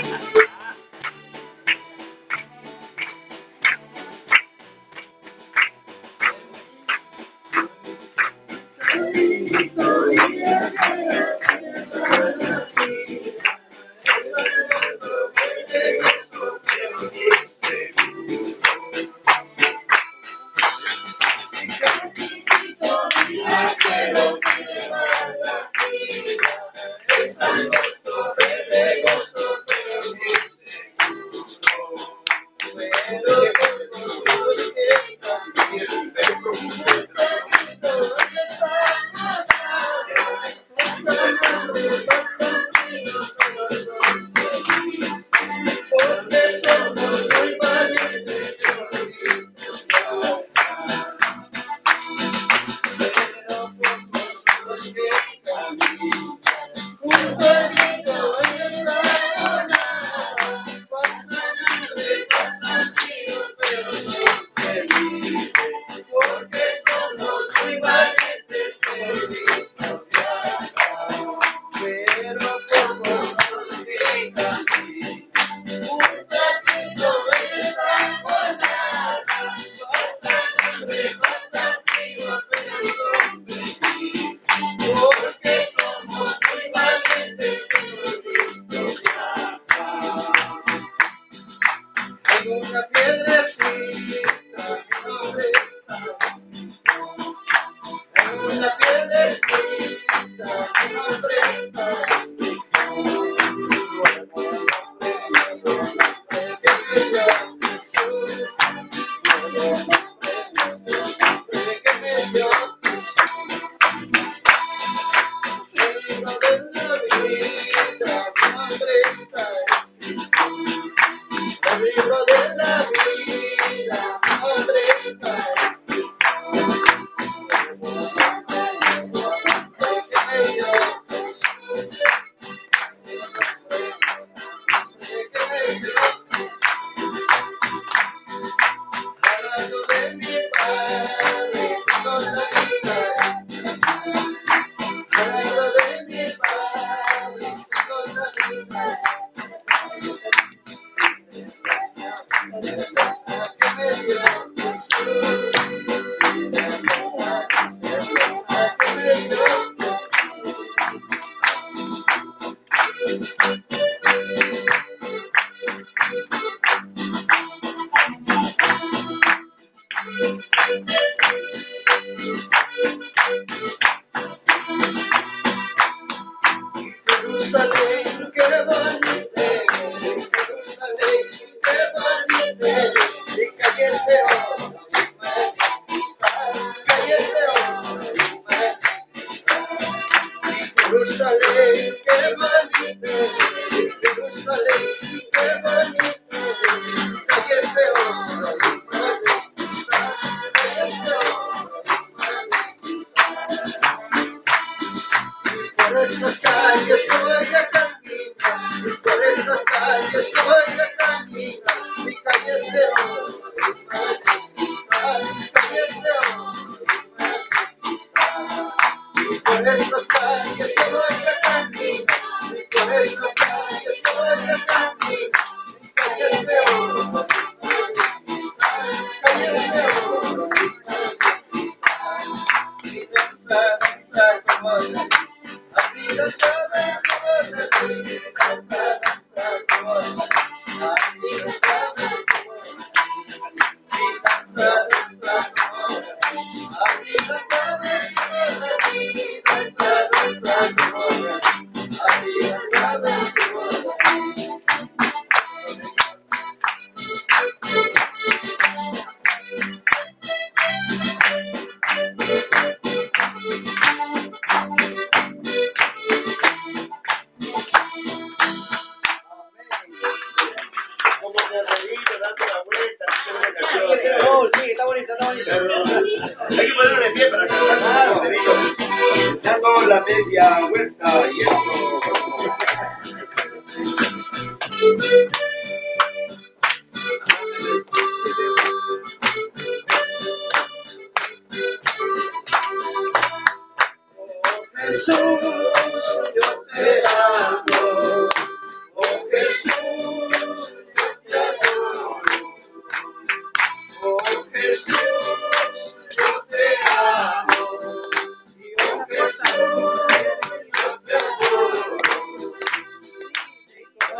Jesús, yo te amo, oh Jesús.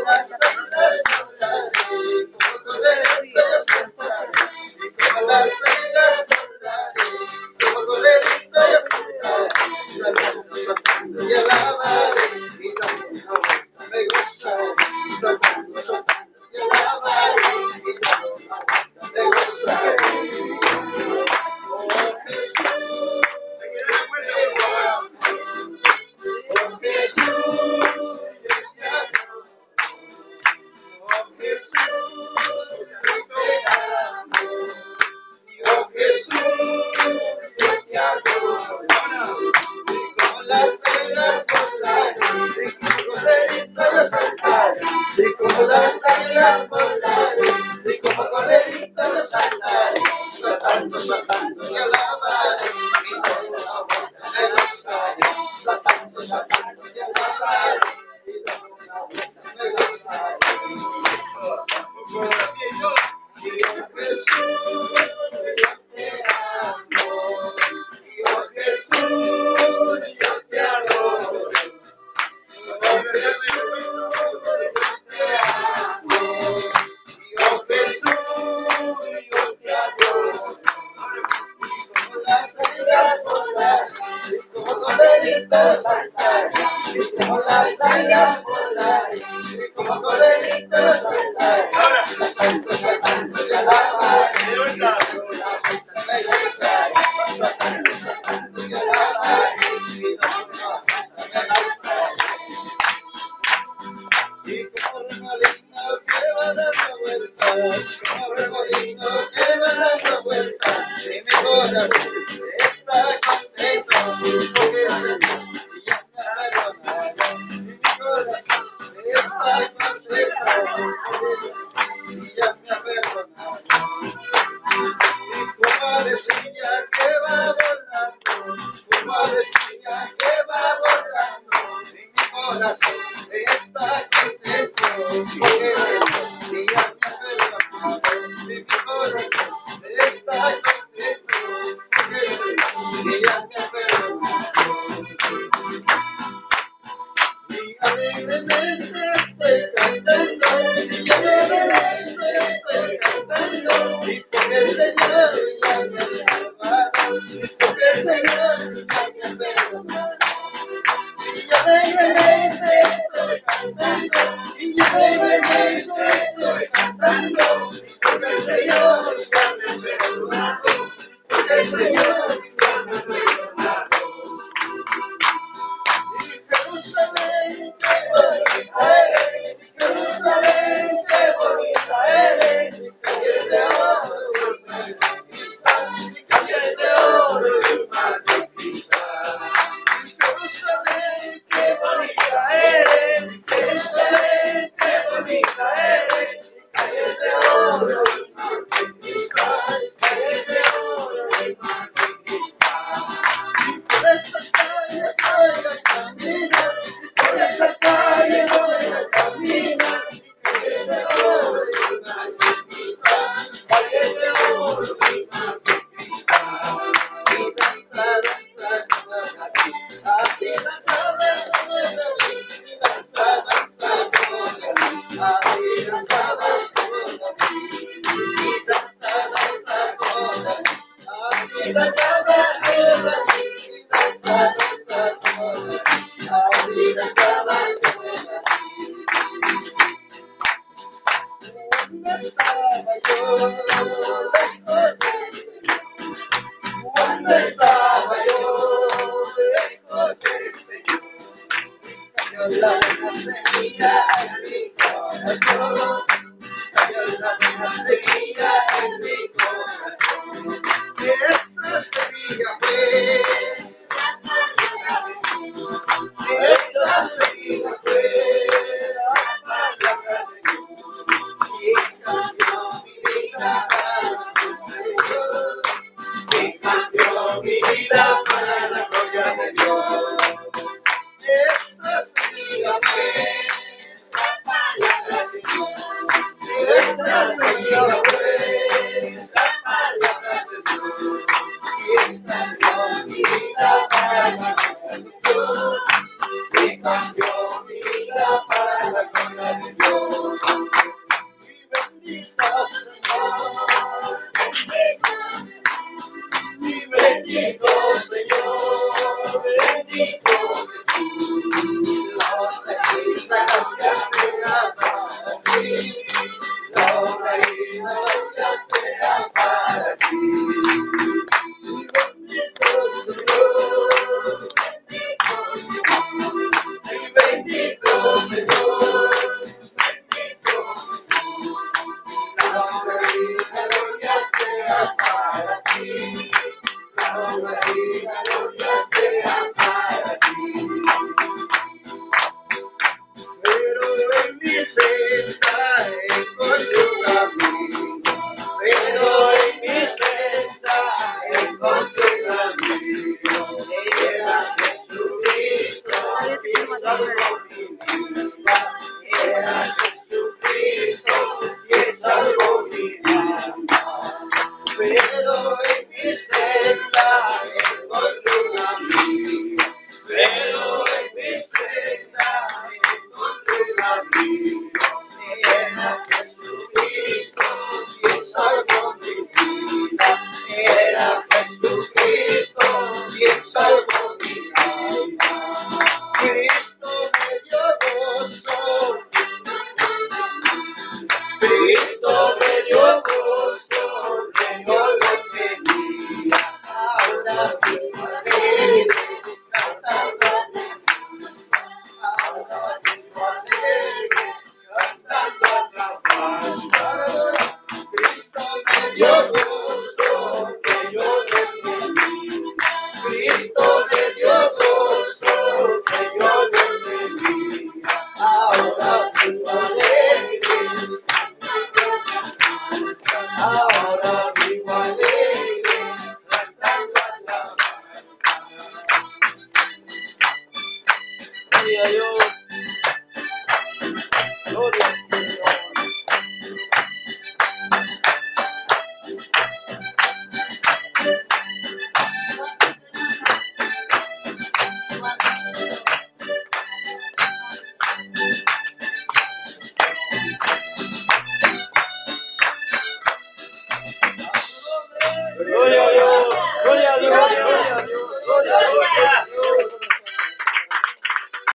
las águilas volaré, como corderito yo saltaré, y como las águilas volaré, como corderito yo saltaré, saltando, saltando y alabaré, y dando una vuelta me gozaré, saltando, saltando y alabaré, y dando una vuelta me gozaré. Oh Jesús, oh Jesús, oh Jesús, te amo. Oh Jesús, yo te adoro. Y como las águilas volaré, y como corderito yo saltaré, y como las águilas volaré, y como corderito yo saltaré, saltando, saltando y alabaré, y dando una vuelta me gozaré, saltando, saltando y alabaré, y dando una vuelta me gozaré. Y oh Jesús, yo te amo. Y oh Jesús, yo te adoro. Oh Jesús, yo te amo. Y oh Jesús, yo te adoro. Y como las águilas volaré, y como corderito saltaré, y como las águilas volaré, y como corderito saltaré, saltando, saltando y alabaré, y dando una vuelta me gozaré, saltando, saltando y alabaré, y dando una vuelta me gozaré. Y como remolino que va dando vueltas, como remolino que va dando vueltas, y mi corazón está contento, porque el Señor ya me ha perdonado. Y mi corazón está contento, porque el Señor ya me ha perdonado. Y como avecilla que va volando, como avecilla que va volando, y mi corazón está contento, porque el Señor ya me ha perdonado. Y mi corazón está contento, porque el Señor ya me ha perdonado. Y alegremente estoy cantando, y alegremente estoy cantando, y porque el Señor ya me ha salvado, y porque el Señor ya me ha perdonado. Y alegremente estoy cantando, y alegremente estoy cantando, y porque el Señor ya me ha perdonado, porque el Señor ya me ha perdonado. Jerusalén, qué bonita eres, Jerusalén, qué bonita eres, mi calles de oro y mar de cristal, mi calles de oro y mar de cristal. Jerusalén, qué bonita eres, Jerusalén, qué bonita eres, mi calles de oro y mar de cristal, calles de oro y mar de cristal. Y por estas calles voy a caminar, por esas calles voy a caminar, calles de oro y mar de cristal, calles de oro y mar de cristal. Y danza, danza como David, así danzaba como David, y danza, danza como David, así danzaba como David, y danza, danza como David, así danzaba como David, y danza, danza como David, así danzaba como David. ¿Dónde estaba yo? Lejos del Señor. ¿Dónde estaba yo? Lejos del Señor. Cayó la buena semilla en mi corazón. Cayó la buena semilla en mi corazón. Y esa semilla fue la palabra de Dios. Y esa semilla fue la palabra de Dios. Y cambió mi vida para la gloria de Dios. Y cambió mi vida para la gloria de Dios. Esta semilla fue la palabra de Dios. Esta semilla fue la palabra de Dios. Y cambió mi vida para la gloria de Dios. Mi bendito Señor.